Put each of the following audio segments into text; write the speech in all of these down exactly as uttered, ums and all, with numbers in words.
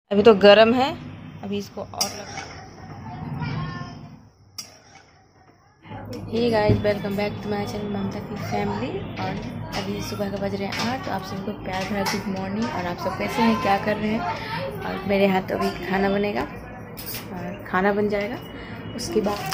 अभी तो गरम है, अभी इसको और लगा। Hey guys, welcome back to my channel Mamta की फैमिली। और अभी सुबह का बज रहे हैं आठ। तो आप सबको प्यार भरा गुड मॉर्निंग। और आप सब कैसे हैं, क्या कर रहे हैं। और मेरे हाथ अभी खाना बनेगा और खाना बन जाएगा। उसके बाद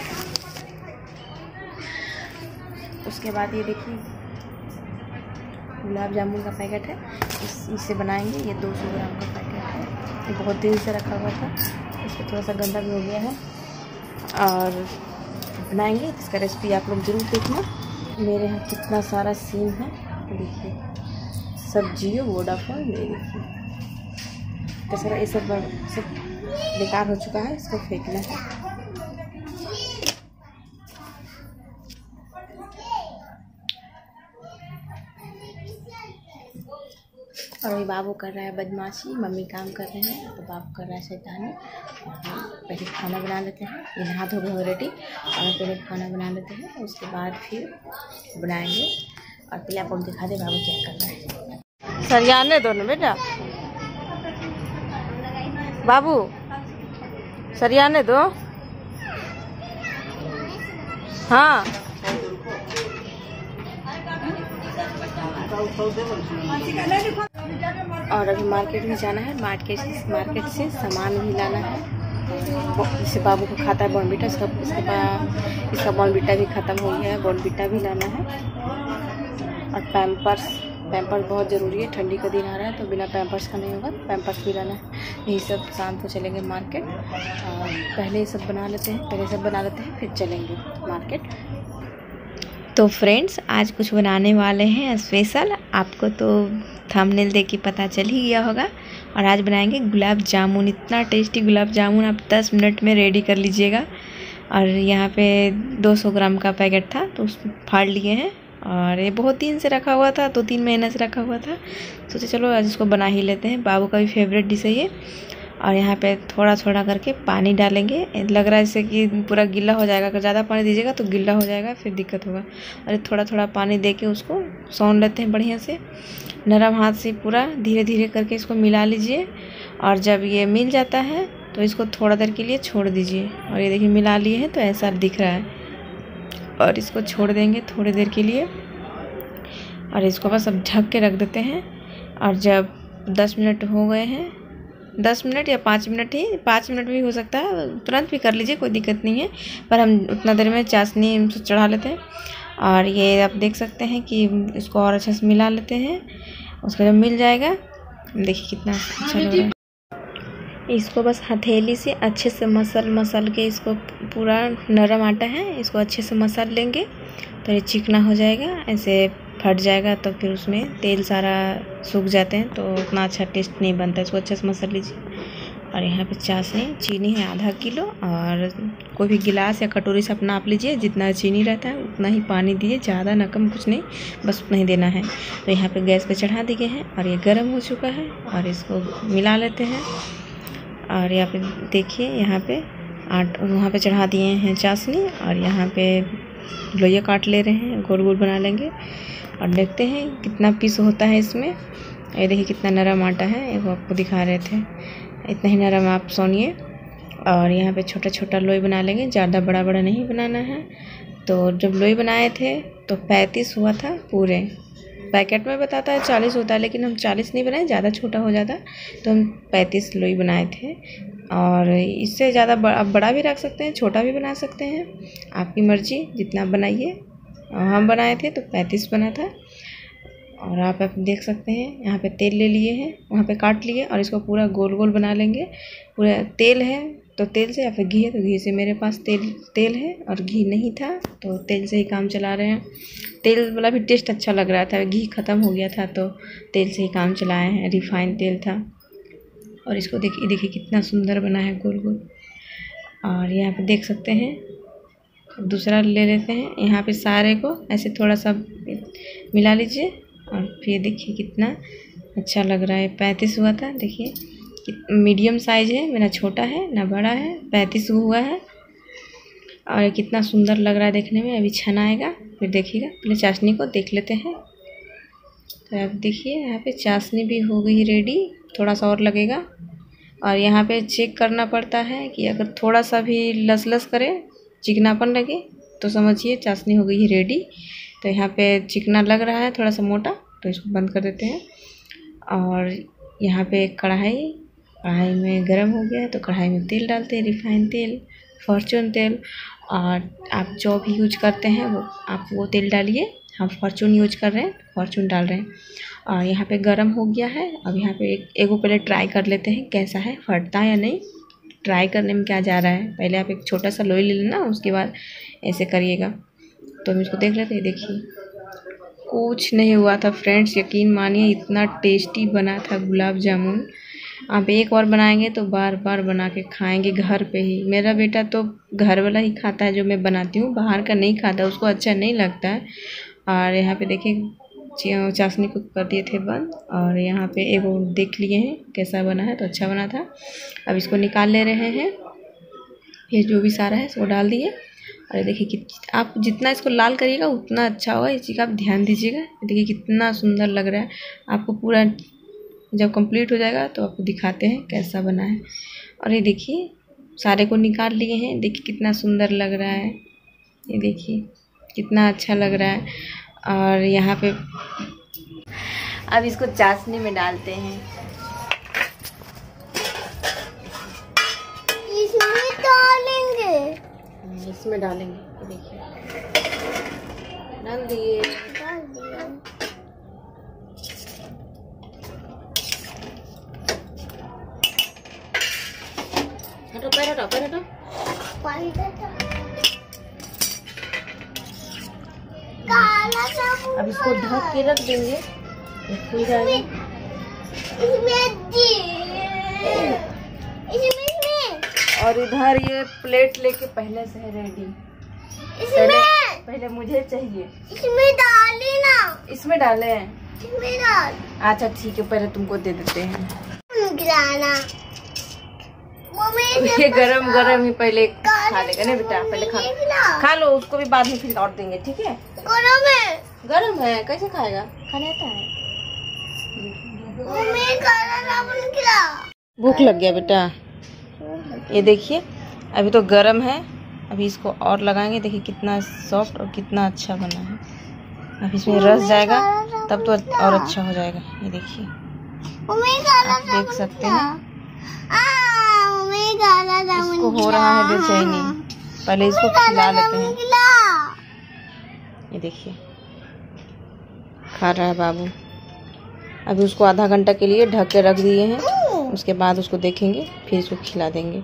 उसके बाद ये देखिए गुलाब जामुन का पैकेट है, इस इसे बनाएंगे। ये दो सौ ग्राम का पैकेट है, ये बहुत दिन से रखा हुआ था, इसको थोड़ा सा गंदा भी हो गया है। और बनाएंगे, इसका रेसिपी आप लोग ज़रूर देखना। मेरे यहाँ कितना सारा सीन है, देखिए सब जियो वोडाफोन। ये देखिए तो सारा ये सब सब बेकार हो चुका है, इसको फेंकना है। और ये बाबू कर रहा है बदमाशी, मम्मी काम कर रहे हैं तो बाबू कर रहा है शैतानी। पहले खाना बना लेते हैं, ये नहा धो गए रेडी। और पहले खाना बना लेते हैं, उसके बाद फिर बनाएंगे। और पहले आप लोग दिखा दे बाबू क्या कर रहा है। सरियाने दो ना बेटा, बाबू सरियाने दो। हाँ और अभी मार्केट में जाना है, मार्केट मार्केट से सामान भी लाना है। जैसे बाबू को खाता है बॉर्नविटा, इसका इसके बाद इसका बॉर्नविटा भी ख़त्म हो गया है, बॉर्नविटा भी लाना है। और पैम्पर्स पैम्पर्स बहुत ज़रूरी है, ठंडी का दिन आ रहा है तो बिना पैम्पर्स का नहीं होगा, पैम्पर्स भी लाना है। यही सब शाम को चलेंगे मार्केट। और पहले ये सब बना लेते हैं पहले सब बना लेते हैं फिर चलेंगे मार्केट। तो फ्रेंड्स, आज कुछ बनाने वाले हैं स्पेशल। आपको तो थंबनेल देख के पता चल ही गया होगा। और आज बनाएंगे गुलाब जामुन। इतना टेस्टी गुलाब जामुन आप दस मिनट में रेडी कर लीजिएगा। और यहाँ पे दो सौ ग्राम का पैकेट था तो उस फाड़ लिए हैं। और ये बहुत दिन से रखा हुआ था, दो तीन महीने से रखा हुआ था, सोचे चलो आज इसको बना ही लेते हैं। बाबू का भी फेवरेट डिश है ये। और यहाँ पे थोड़ा थोड़ा करके पानी डालेंगे। लग रहा है जैसे कि पूरा गीला हो जाएगा, अगर ज़्यादा पानी दीजिएगा तो गीला हो जाएगा, फिर दिक्कत होगा। और थोड़ा थोड़ा पानी दे के उसको सौन लेते हैं बढ़िया से, नरम हाथ से पूरा धीरे धीरे करके इसको मिला लीजिए। और जब ये मिल जाता है तो इसको थोड़ा देर के लिए छोड़ दीजिए। और ये देखिए मिला लिए हैं तो ऐसा दिख रहा है। और इसको छोड़ देंगे थोड़ी देर के लिए। और इसको बस अब ढक के रख देते हैं। और जब दस मिनट हो गए हैं, दस मिनट या पाँच मिनट ही, पाँच मिनट भी हो सकता है, तुरंत भी कर लीजिए, कोई दिक्कत नहीं है। पर हम उतना देर में चाशनी चढ़ा लेते हैं। और ये आप देख सकते हैं कि इसको और अच्छे से मिला लेते हैं। उसको जब मिल जाएगा, देखिए कितना अच्छा लग रहा है। इसको बस हथेली से अच्छे से मसल मसल के, इसको पूरा नरम आटा है, इसको अच्छे से मसल लेंगे तो ये चिकना हो जाएगा। ऐसे फट जाएगा तो फिर उसमें तेल सारा सूख जाते हैं तो उतना अच्छा टेस्ट नहीं बनता। इसको अच्छे से मसल लीजिए। और यहाँ पे चाशनी चीनी है आधा किलो। और कोई भी गिलास या कटोरी से आप नाप लीजिए, जितना चीनी रहता है उतना ही पानी दिए, ज़्यादा ना कम, कुछ नहीं, बस उतना ही देना है। तो यहाँ पे गैस पे चढ़ा दिए हैं और ये गर्म हो चुका है। और इसको मिला लेते हैं। और यहाँ पे देखिए, यहाँ पे आट वहाँ पे चढ़ा दिए हैं चाशनी। और यहाँ पे लोइया काट ले रहे हैं, गोल गोल बना लेंगे। और देखते हैं कितना पीस होता है इसमें। ये देखिए कितना नरम आटा है, ये वो आपको दिखा रहे थे, इतना ही नरम आप सोनिए। और यहाँ पे छोटा छोटा लोई बना लेंगे, ज़्यादा बड़ा बड़ा नहीं बनाना है। तो जब लोई बनाए थे तो पैंतीस हुआ था पूरे। पैकेट में बताता है चालीस होता है, लेकिन हम चालीस नहीं बनाए, ज़्यादा छोटा हो जाता तो हम पैंतीस लोई बनाए थे। और इससे ज़्यादा बड़ा आप बड़ा भी रख सकते हैं, छोटा भी बना सकते हैं, आपकी मर्ज़ी, जितना बनाइए। हम बनाए थे तो पैंतीस बना था। और आप आप देख सकते हैं यहाँ पे तेल ले लिए हैं, वहाँ पे काट लिए। और इसको पूरा गोल गोल बना लेंगे। पूरा तेल है तो तेल से, या फिर घी है तो घी से। मेरे पास तेल तेल है और घी नहीं था तो तेल से ही काम चला रहे हैं। तेल वाला भी टेस्ट अच्छा लग रहा था, घी ख़त्म हो गया था तो तेल से ही काम चलाए हैं, रिफाइंड तेल था। और इसको देखिए देखिए कितना सुंदर बना है गोल गोल। और यहाँ पे देख सकते हैं, दूसरा ले लेते हैं। यहाँ पे सारे को ऐसे थोड़ा सा मिला लीजिए। और फिर देखिए कितना अच्छा लग रहा है। पैंतीस हुआ था, देखिए मीडियम साइज है, मेरा छोटा है ना बड़ा है, पैंतीस हुआ है। और कितना सुंदर लग रहा है देखने में। अभी छनाएगा फिर देखिएगा, पहले चाशनी को देख लेते हैं। तो आप देखिए यहाँ पे चाशनी भी हो गई रेडी, थोड़ा सा और लगेगा। और यहाँ पे चेक करना पड़ता है कि अगर थोड़ा सा भी लस लस करे, चिकनापन लगे, तो समझिए चाशनी हो गई है रेडी। तो यहाँ पे चिकना लग रहा है थोड़ा सा मोटा, तो इसको बंद कर देते हैं। और यहाँ पे कढ़ाई कढ़ाई में गरम हो गया है, तो कढ़ाई में तेल डालते हैं, रिफाइन तेल, फॉर्चून तेल। और आप जो भी यूज करते हैं वो आप वो तेल डालिए। हम फॉर्चून यूज कर रहे हैं, फॉर्चून डाल रहे हैं। और यहाँ पे गरम हो गया है। अब यहाँ पे एक एगो पहले ट्राई कर लेते हैं कैसा है, फटता है या नहीं। ट्राई करने में क्या जा रहा है, पहले आप एक छोटा सा लोई ले लेना, उसके बाद ऐसे करिएगा। तो हम इसको देख लेते हैं। देखिए कुछ नहीं हुआ था फ्रेंड्स, यकीन मानिए इतना टेस्टी बना था गुलाब जामुन। आप एक बार बनाएंगे तो बार बार बना के खाएंगे घर पे ही। मेरा बेटा तो घर वाला ही खाता है जो मैं बनाती हूँ, बाहर का नहीं खाता, उसको अच्छा नहीं लगता है। और यहाँ पे देखिए चाशनी को कर दिए थे बंद। और यहाँ पे एक देख लिए हैं कैसा बना है, तो अच्छा बना था। अब इसको निकाल ले रहे हैं। ये जो भी सारा है वो डाल दिए। और देखिए कि आप जितना इसको लाल करिएगा उतना अच्छा होगा, इस चीज़ का आप ध्यान दीजिएगा। देखिए कितना सुंदर लग रहा है। आपको पूरा जब कंप्लीट हो जाएगा तो आपको दिखाते हैं कैसा बना है। और ये देखिए सारे को निकाल लिए हैं। देखिए कितना सुंदर लग रहा है, ये देखिए कितना अच्छा लग रहा है। और यहाँ पे अब इसको चाशनी में डालते हैं। इसमें डालेंगे इसमें डालेंगे देखिए, डाल दिए। डाल दिया। हटो पैर हटो पैर हटो। काला साबुन अब इसको ढक के रख देंगे, खुल जाएगा। इसमें इसमें इसमें और इधर ये प्लेट लेके पहले से है रेडी। इसमें पहले, पहले मुझे चाहिए। इसमें डाली ना, इसमें डाले हैं। इसमें डाल। अच्छा ठीक है, पहले तुमको दे देते हैं। गिराना ये गरम गरम ही पहले खा लेगा ना बेटा, पहले खा खा लो, उसको भी बाद में फिर और देंगे, ठीक है। गरम है, गरम है, कैसे खाएगा, खाने आता है। मम्मी काला साबुन खिला। भूख लग गया बेटा। ये देखिए अभी तो गरम है, अभी इसको और लगाएंगे। देखिए कितना सॉफ्ट और कितना अच्छा बना है। अब इसमें रस जाएगा तब तो और अच्छा हो जाएगा। ये देखिए आप देख सकते हैं इसको हो रहा है बेचैनी, पहले इसको खिला लेते हैं। ये देखिए खा रहा है बाबू। अभी उसको आधा घंटा के लिए ढक के रख दिए हैं, उसके बाद उसको देखेंगे, फिर इसको खिला देंगे।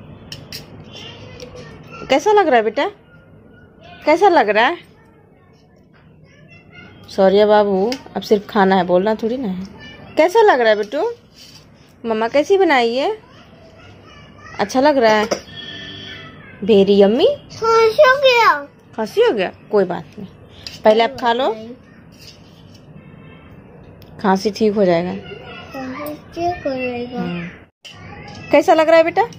कैसा लग रहा है बेटा, कैसा लग रहा है। सॉरी बाबू, अब सिर्फ खाना है, बोलना थोड़ी ना है। कैसा लग रहा है बेटू, मम्मा कैसी बनाई है, अच्छा लग रहा है। Very yummy. खांसी हो गया, खांसी हो गया, कोई बात नहीं, पहले आप खा लो, खांसी ठीक हो जाएगा। ठीक हो जाएगा। कैसा लग रहा है बेटा,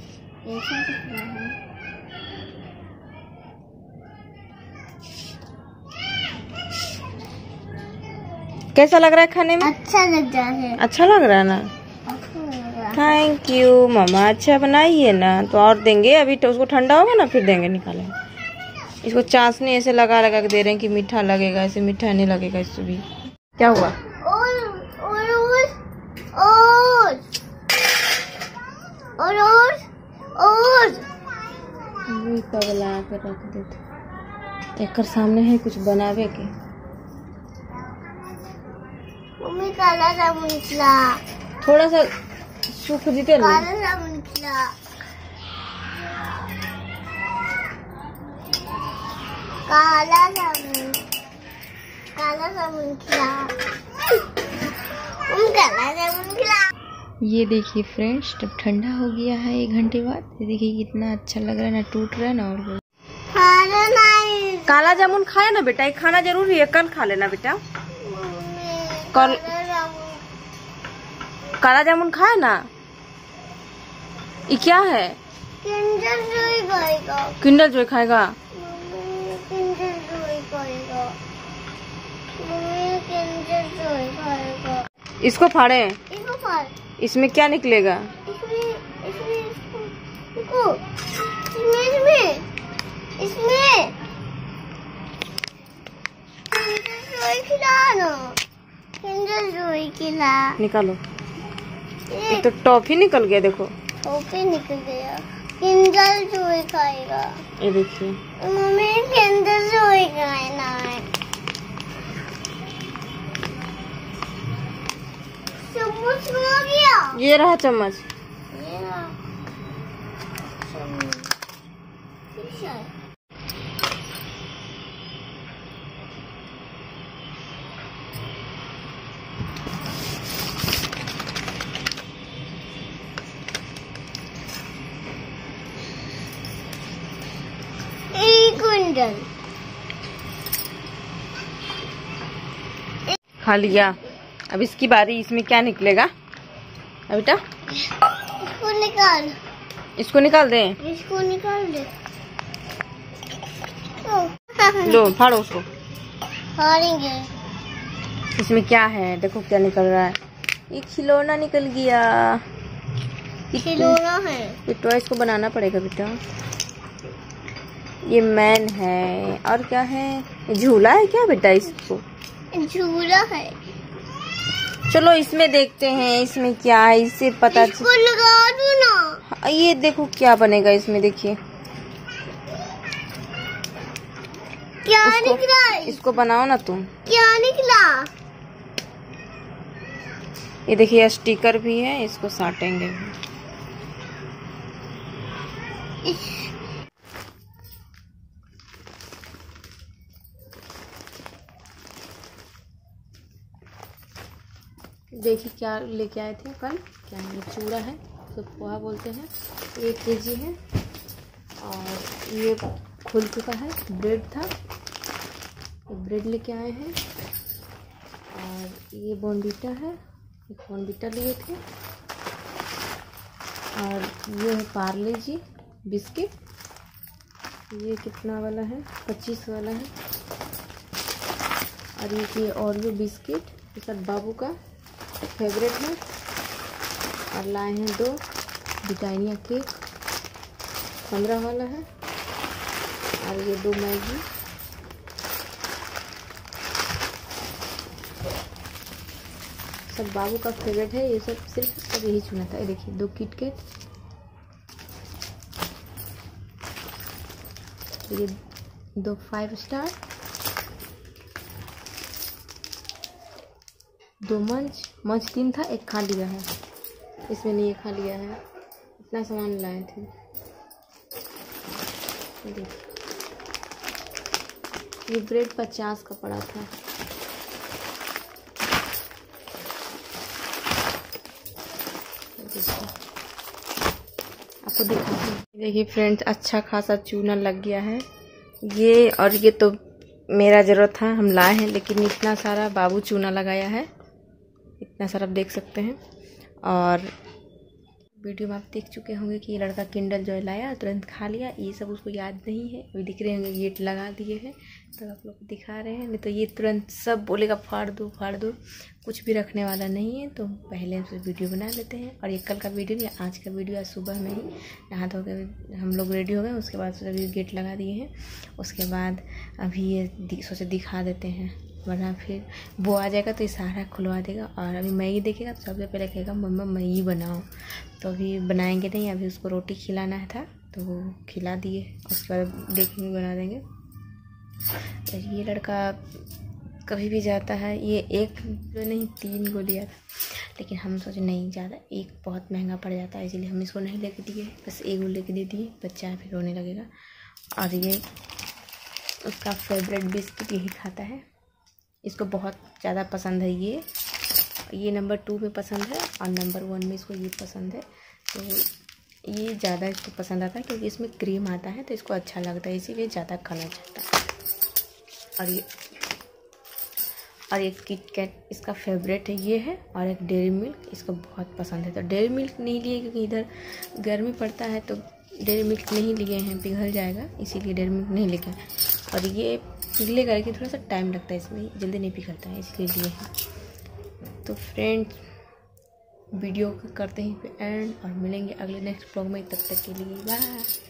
कैसा लग रहा है खाने में। अच्छा लग रहा है, अच्छा लग रहा है ना, थैंक यू मामा, अच्छा बनाइए ना, तो और देंगे। अभी तो उसको ठंडा होगा ना फिर देंगे, निकालेंगे। इसको चाशनी ऐसे लगा लगा के दे रहे हैं कि मीठा लगेगा, ऐसे मीठा नहीं लगेगा इससे भी। क्या हुआ, और और और और और और पगला कर रख देते। एक सामने है कुछ बनावे के। मम्मी काला साबुन खिला, थोड़ा सा सूख जीते ना, काला साबुन खिला। काला साबुन, काला साबुन खिला, मम्मी काला साबुन खिला। ये देखिए फ्रेंड्स, जब ठंडा हो गया है एक घंटे बाद, ये देखिए कितना अच्छा लग रहा है ना, टूट रहा है ना। और खाना नहीं, काला जामुन खाया ना बेटा, ये खाना जरूरी है, कल खा लेना बेटा। कल काला जामुन खाए ना। ये क्या है, किंडर जॉय खाएगा, किंडर जॉय खाएगा। मम्मी किंडर जॉय खाएगा, मम्मी किंडर जॉय खाएगा। इसको फाड़े, इसको फाड़, इसमें क्या निकलेगा, इसमें इसमें इसको देखो, इसमें इसमें इसमें किंजर खिला ना, किंजर जॉय खिला। निकालो, ये तो टॉफी निकल गया, देखो टॉफी निकल गया। किंजर जॉय खाएगा। ये देखिए मम्मी किंजर जॉय खाना है। चम्मच हो गया। ये रहा चम्मच। ये रहा चम्मच। फिश है। एक कुंडल खा लिया। अब इसकी बारी, इसमें क्या निकलेगा बेटा? इसको निकाल, इसको निकाल दें। इसको निकाल दे। लो फाड़ो उसको। फाड़ेंगे। इसमें क्या है देखो, क्या निकल रहा है। ये खिलौना निकल गया। खिलौना है। ये टॉयज को बनाना पड़ेगा बेटा। ये मैन है और क्या है, ये झूला है क्या बेटा? इसको झूला है। चलो इसमें देखते हैं इसमें क्या है, इससे पता इसको लगा दो ना। ये देखो क्या बनेगा इसमें, देखिए क्या उसको, निकला है? इसको बनाओ ना तुम। क्या निकला? ये देखिए स्टिकर भी है, इसको साटेंगे। इस... देखिए क्या लेके आए थे कल, क्या है, चूड़ा है, तो पोहा बोलते हैं, एक केजी है। और ये खुल चुका है, ब्रेड था, तो ब्रेड लेके आए हैं। और ये बॉर्नवीटा है, एक बॉर्नवीटा लिए थे। और ये है पार्ले जी बिस्किट, ये कितना वाला है, पच्चीस वाला है। और ये ये ओरियो बिस्किट, ये सब बाबू का फेवरेट है। और लाए हैं दो ब्रिटानिया केक, पंद्रह वाला है। और ये दो मैगी, सब बाबू का फेवरेट है। ये सब सिर्फ सब यही चुना था। ये देखिए दो किटकैट, ये दो फाइव स्टार, दो मंच मंच तीन था, एक खा लिया है, इसमें नहीं खा लिया है। इतना सामान लाए थे। ये ब्रेड पचास का पड़ा था। आपको दिखाती हूँ। देखिए फ्रेंड्स, अच्छा खासा चूना लग गया है ये। और ये तो मेरा ज़रूरत था, हम लाए हैं, लेकिन इतना सारा बाबू चूना लगाया है, इतना सारा आप देख सकते हैं। और वीडियो में आप देख चुके होंगे कि ये लड़का किंडर जॉय लाया, तुरंत खा लिया। ये सब उसको याद नहीं है, अभी दिख रहे होंगे गेट लगा दिए हैं, तो आप लोग को दिखा रहे हैं। नहीं तो ये तुरंत सब बोलेगा फाड़ दो फाड़ दो, कुछ भी रखने वाला नहीं है। तो पहले हम वीडियो बना लेते हैं। और ये कल का वीडियो नहीं, आज का वीडियो, आज सुबह में ही नहा धो के हम लोग रेडी हो गए। उसके बाद सभी गेट लगा दिए हैं। उसके बाद अभी ये सोचे दिखा देते हैं, वरना फिर वो आ जाएगा तो ये सारा खुलवा देगा। और अभी मैगी देखेगा तो सबसे पहले कहेगा मम्मा मैगी बनाओ। तो अभी बनाएंगे नहीं, अभी उसको रोटी खिलाना था तो वो खिला दिए, उसके बाद देखेंगे बना देंगे। तो ये लड़का कभी भी जाता है, ये एक जो नहीं तीन गो लिया था, लेकिन हम सोचे नहीं ज़्यादा, एक बहुत महंगा पड़ जाता है, इसीलिए हम इसको नहीं लेके दिए, बस एक गो लेके दे दिए। बच्चा फिर रोने लगेगा। और ये उसका फेवरेट बिस्किट यही खाता है, इसको बहुत ज़्यादा पसंद है। ये ये नंबर टू में पसंद है और नंबर वन में इसको ये पसंद है। तो ये ज़्यादा इसको पसंद आता है क्योंकि इसमें क्रीम आता है, तो इसको अच्छा लगता है, इसीलिए ज़्यादा खाना चाहता है। और ये और एक किट कैट इसका फेवरेट है, ये है। और एक डेयरी मिल्क इसको बहुत पसंद है। तो डेयरी मिल्क नहीं लिए क्योंकि इधर गर्मी पड़ता है, तो डेयरी मिल्क नहीं लिए हैं, पिघल जाएगा, इसीलिए डेयरी मिल्क नहीं लेके। और ये पिघलेगा लेकिन थोड़ा सा टाइम लगता है, इसमें जल्दी नहीं पिघलता है, इसलिए लिए हैं। तो फ्रेंड्स वीडियो करते हैं एंड और मिलेंगे अगले नेक्स्ट ब्लॉग में। तब तक के लिए बाय।